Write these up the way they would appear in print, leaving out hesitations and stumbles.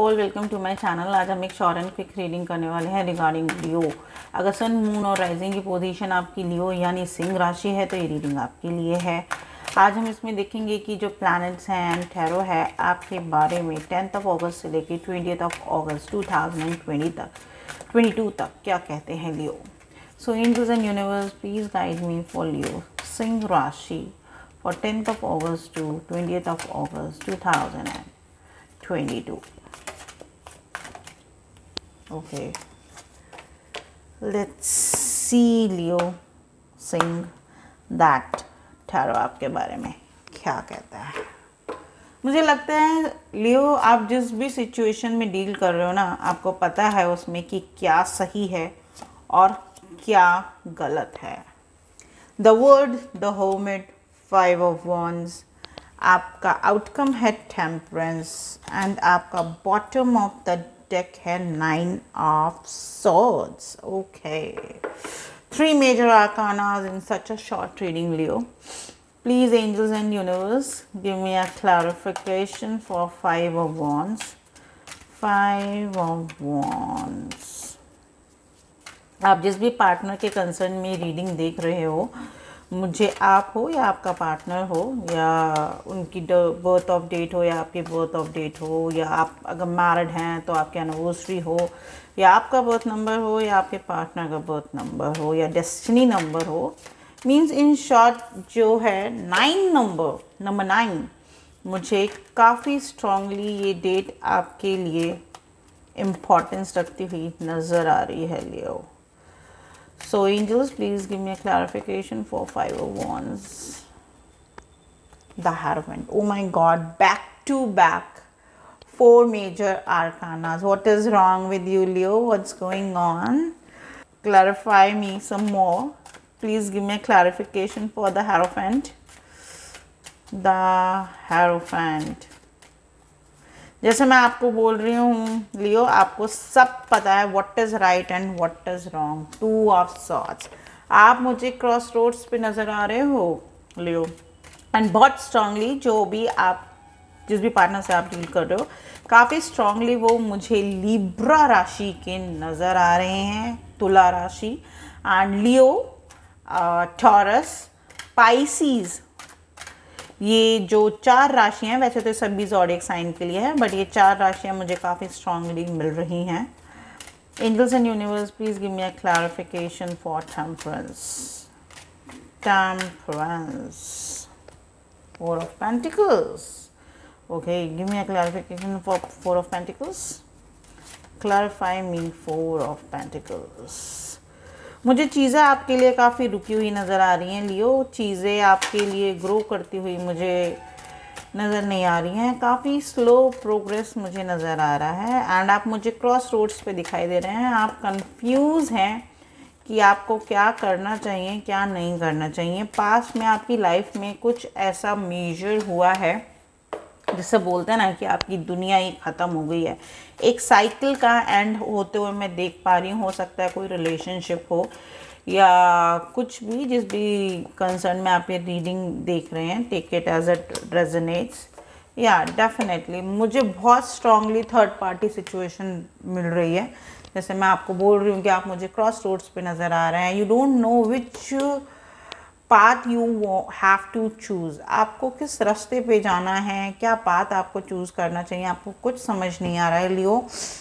All, welcome to my channel. आज हम एक शॉर्ट एंड क्विक रीडिंग करने वाले हैं रिगार्डिंग लियो। अगर सन, मून और राइजिंग की पोजीशन आपकी लियो यानी सिंह राशि है तो ये रीडिंग आपके लिए है। आज हम इसमें देखेंगे कि जो प्लैनेट्स हैं एंड टैरो है आपके बारे में 10th ऑफ अगस्त से लेकर 20th ऑफ अगस्त 2022 तक क्या कहते हैं Leo. So angels and universe, please guide me for Leo सिंह राशि for 10th of August to 20th of August 2022. Okay, let's see Leo Singh that tarot आपके बारे में क्या कहता है। मुझे लगता है लियो, आप जिस भी सिचुएशन में डील कर रहे हो ना, आपको पता है उसमें कि क्या सही है और क्या गलत है। द वर्ड द होमेड 5 of Wands, आपका आउटकम है टेम्परेंस एंड आपका बॉटम ऑफ द डेक है 9 of Swords. Okay, 3 major arcanas in such a short reading, Leo. Please, angels and universe, give me a clarification for 5 of Wands. 5 of Wands. आप जिस भी partner के concern में reading देख रहे हो, मुझे आप हो या आपका पार्टनर हो या उनकी बर्थ ऑफ डेट हो या आपकी बर्थ ऑफ डेट हो, या आप अगर मैरिड हैं तो आपकी एनिवर्सरी हो, या आपका बर्थ नंबर हो या आपके पार्टनर का बर्थ नंबर हो या डेस्टिनी नंबर हो, मींस इन शॉर्ट जो है 9 9 मुझे काफ़ी स्ट्रांगली ये डेट आपके लिए इम्पोर्टेंस रखती हुई नज़र आ रही है लियो। So angels, please give me a clarification for 5 of Wands. The Hierophant. Oh my God, back to back 4 major arcanas. What is wrong with you, Leo? What's going on? Clarify me some more. Please give me a clarification for the Hierophant. The Hierophant. जैसे मैं आपको बोल रही हूँ लियो, आपको सब पता है what is right and what is wrong. 2 of Swords, आप मुझे क्रॉस रोड्स पे नज़र आ रहे हो लियो, एंड बहुत स्ट्रांगली जो भी आप जिस भी पार्टनर से आप डील कर रहे हो, काफ़ी स्ट्रांगली वो मुझे लिब्रा राशि के नज़र आ रहे हैं, तुला राशि एंड लियो, टॉरस, पाइसीज। ये जो 4 राशियाँ, वैसे तो सभी ज़ोडिएक साइन के लिए है, बट ये 4 राशियाँ मुझे काफ़ी स्ट्रांगली मिल रही हैं। Angels and universe, please give me a clarification for temperance. 4 of Pentacles. Okay, give me a clarification for 4 of Pentacles. Clarify me 4 of Pentacles. मुझे चीज़ें आपके लिए काफ़ी रुकी हुई नज़र आ रही हैं लियो। चीज़ें आपके लिए ग्रो करती हुई मुझे नज़र नहीं आ रही हैं, काफ़ी स्लो प्रोग्रेस मुझे नज़र आ रहा है, एंड आप मुझे क्रॉस रोड्स पे दिखाई दे रहे हैं। आप कंफ्यूज हैं कि आपको क्या करना चाहिए, क्या नहीं करना चाहिए। पास्ट में आपकी लाइफ में कुछ ऐसा मेजर हुआ है जिससे बोलते हैं ना कि आपकी दुनिया ही ख़त्म हो गई है। एक साइकिल का एंड होते हुए मैं देख पा रही हूँ। हो सकता है कोई रिलेशनशिप हो या कुछ भी, जिस भी कंसर्न में आप ये रीडिंग देख रहे हैं, take it as it resonates. या डेफिनेटली मुझे बहुत स्ट्रांगली थर्ड पार्टी सिचुएशन मिल रही है। जैसे मैं आपको बोल रही हूँ कि आप मुझे क्रॉस रोड्स पे नज़र आ रहे हैं। You don't know which path you have to choose. आपको किस रास्ते पे जाना है, क्या पाथ आपको चूज़ करना चाहिए, आपको कुछ समझ नहीं आ रहा है लियो।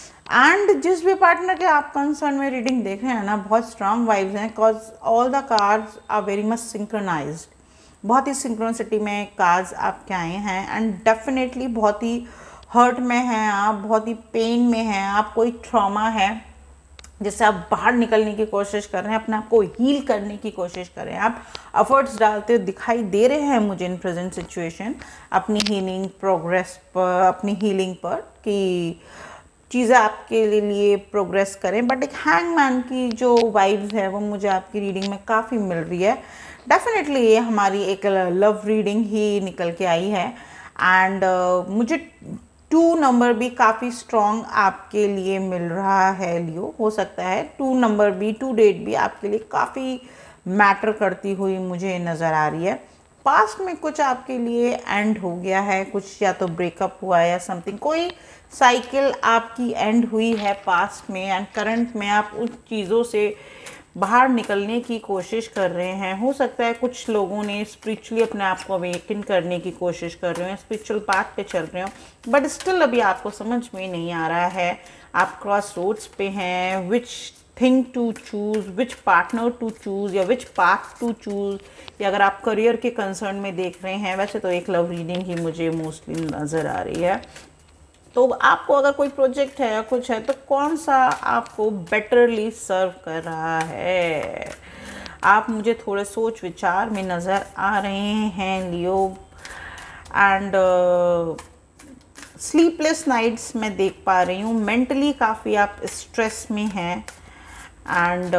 एंड जिस भी पार्टनर के आप कंसर्न में रीडिंग देख रहे हैं ना, बहुत स्ट्रांग वाइब्स हैं, because all the cards are very much synchronised. बहुत ही सिंक्रोनिसिटी में कार्ड्स आपके आए हैं, एंड डेफिनेटली बहुत ही हर्ट में हैं आप, बहुत ही पेन में हैं आप, कोई ट्रॉमा है जिससे आप बाहर निकलने की कोशिश कर रहे हैं, अपने आप को हील करने की कोशिश कर रहे हैं। आप एफर्ट्स डालते दिखाई दे रहे हैं मुझे इन प्रेजेंट सिचुएशन, अपनी हीलिंग प्रोग्रेस पर, अपनी हीलिंग पर, कि चीज़ें आपके लिए प्रोग्रेस करें। बट एक हैंगमैन की जो वाइब्स है वो मुझे आपकी रीडिंग में काफ़ी मिल रही है। डेफिनेटली ये हमारी एक लव रीडिंग ही निकल के आई है, एंड मुझे 2 नंबर भी काफ़ी स्ट्रॉन्ग आपके लिए मिल रहा है लियो। हो सकता है 2 नंबर भी, 2 डेट भी आपके लिए काफ़ी मैटर करती हुई मुझे नज़र आ रही है। पास्ट में कुछ आपके लिए एंड हो गया है, कुछ या तो ब्रेकअप हुआ है या समथिंग, कोई साइकिल आपकी एंड हुई है पास्ट में एंड करंट में आप उन चीज़ों से बाहर निकलने की कोशिश कर रहे हैं। हो सकता है कुछ लोगों ने स्पिरिचुअली अपने आप को अवेकन करने की कोशिश कर रहे हो, स्पिरिचुअल पाथ पे चल रहे हो, बट स्टिल अभी आपको समझ में नहीं आ रहा है। आप क्रॉस रोड्स पे हैं, which thing to choose, which partner to choose या विच पाथ टू चूज़, या अगर आप करियर के कंसर्न में देख रहे हैं। वैसे तो एक लव रीडिंग ही मुझे मोस्टली नज़र आ रही है। तो आपको अगर कोई प्रोजेक्ट है या कुछ है तो कौन सा आपको बेटरली सर्व कर रहा है, आप मुझे थोड़े सोच विचार में नज़र आ रहे हैं लियो। एंड स्लीपलेस नाइट्स मैं देख पा रही हूँ, मेंटली काफ़ी आप स्ट्रेस में हैं। एंड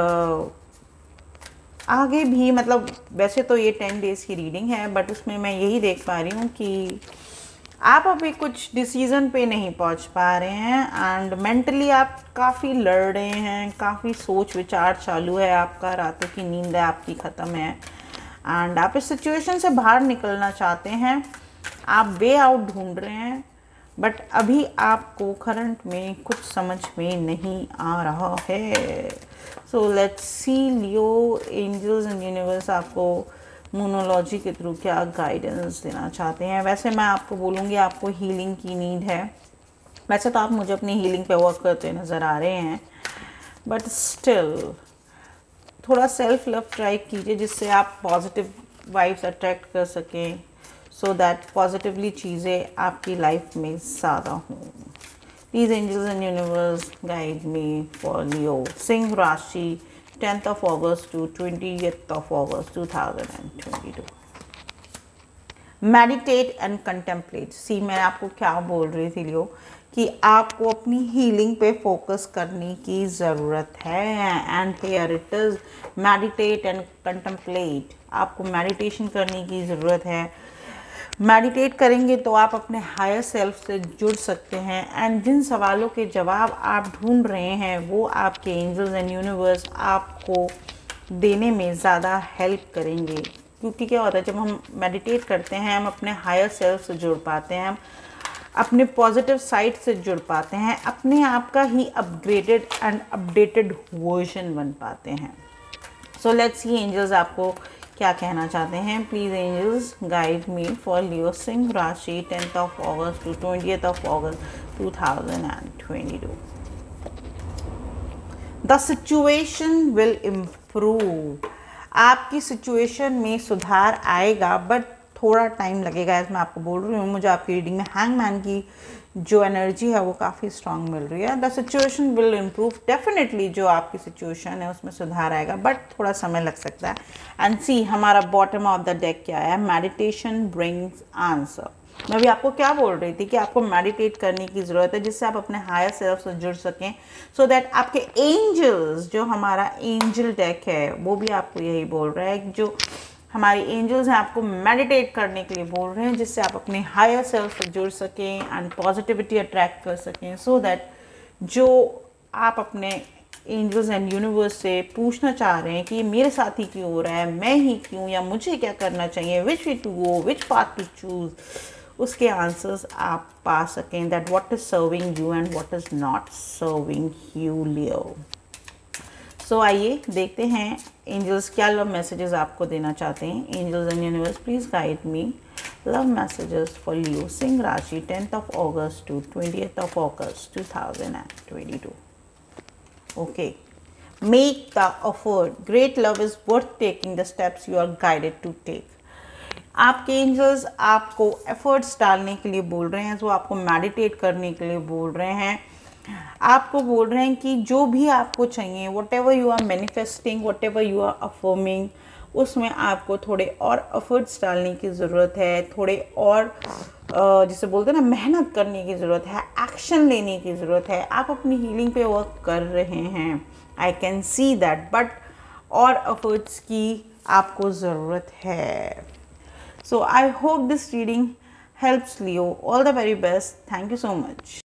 आगे भी मतलब वैसे तो ये 10 डेज़ की रीडिंग है, बट उसमें मैं यही देख पा रही हूँ कि आप अभी कुछ डिसीज़न पे नहीं पहुंच पा रहे हैं एंड मेंटली आप काफ़ी लड़ रहे हैं, काफ़ी सोच विचार चालू है आपका, रातों की नींद है आपकी ख़त्म है एंड आप इस सिचुएशन से बाहर निकलना चाहते हैं। आप वे आउट ढूंढ रहे हैं, बट अभी आपको करंट में कुछ समझ में नहीं आ रहा है। So let's see Leo, angels and universe आपको मोनोलॉजी के थ्रू क्या गाइडेंस देना चाहते हैं। वैसे मैं आपको बोलूँगी आपको हीलिंग की नीड है। वैसे तो आप मुझे अपनी हीलिंग पे वर्क करते नज़र आ रहे हैं, बट स्टिल थोड़ा सेल्फ लव ट्राई कीजिए जिससे आप पॉजिटिव वाइब्स अट्रैक्ट कर सकें, सो दैट पॉजिटिवली चीज़ें आपकी लाइफ में ज़्यादा हों। Please angels and universe guide me for Leo सिंह राशि 10th of August to 20th of August 2022. Meditate and contemplate. सी मैं आपको क्या बोल रही थी लियो कि आपको अपनी हीलिंग पे फोकस करने की ज़रूरत है and here it is, meditate and contemplate. आपको मेडिटेशन करने की ज़रूरत है। मेडिटेट करेंगे तो आप अपने हायर सेल्फ से जुड़ सकते हैं एंड जिन सवालों के जवाब आप ढूंढ रहे हैं वो आपके एंजल्स एंड यूनिवर्स आपको देने में ज़्यादा हेल्प करेंगे। क्योंकि क्या होता है, जब हम मेडिटेट करते हैं हम अपने हायर सेल्फ से जुड़ पाते हैं, हम अपने पॉजिटिव साइड से जुड़ पाते हैं, अपने आप का ही अपग्रेडेड एंड अपडेटेड वर्जन बन पाते हैं। सो लेट्स सी एंजल्स आपको क्या कहना चाहते हैं। Please angels guide me for Leo सिंह राशि 10th of August to 20th of August 2022. The situation will improve. आपकी सिचुएशन में सुधार आएगा, बट थोड़ा टाइम लगेगा। ऐसे मैं आपको बोल रही हूँ, मुझे आपकी रीडिंग में हैंगमैन की जो एनर्जी है वो काफ़ी स्ट्रांग मिल रही है। The situation will improve, definitely जो आपकी सिचुएशन है उसमें सुधार आएगा, बट थोड़ा समय लग सकता है। एंड सी हमारा बॉटम ऑफ द डेक क्या है, मेडिटेशन ब्रिंग्स आंसर। मैं भी आपको क्या बोल रही थी कि आपको मेडिटेट करने की ज़रूरत है जिससे आप अपने हायर सेल्फ से जुड़ सकें, सो दैट आपके एंजल्स, जो हमारा एंजल डेक है वो भी आपको यही बोल रहा है, जो हमारे एंजल्स हैं आपको मेडिटेट करने के लिए बोल रहे हैं जिससे आप अपने हायर सेल्फ से जुड़ सकें एंड पॉजिटिविटी अट्रैक्ट कर सकें, सो दैट जो आप अपने एंजल्स एंड यूनिवर्स से पूछना चाह रहे हैं कि ये मेरे साथ ही क्यों हो रहा है, मैं ही क्यों, या मुझे क्या करना चाहिए, which way to go, which path to choose, उसके आंसर्स आप पा सकें, that what is serving you and what is not serving you Leo. So आइए देखते हैं एंजल्स क्या लव मैसेजेस आपको देना चाहते हैं। Angels and universe please guide me love messages for Leo सिंह राशि 10th of August to 20th of August 2022. Okay. Make the effort. Great love is worth taking the steps you are guided to take. आपके angels आपको efforts डालने के लिए बोल रहे हैं, जो आपको मेडिटेट करने के लिए बोल रहे हैं, आपको बोल रहे हैं कि जो भी आपको चाहिए, whatever you are manifesting, whatever you are affirming, उसमें आपको थोड़े और एफर्ट्स डालने की ज़रूरत है, थोड़े और जिसे बोलते हैं ना मेहनत करने की ज़रूरत है, एक्शन लेने की ज़रूरत है। आप अपनी हीलिंग पे वर्क कर रहे हैं, I can see that, but और एफर्ट्स की आपको ज़रूरत है। So I hope this reading helps Leo. All the very best. Thank you so much.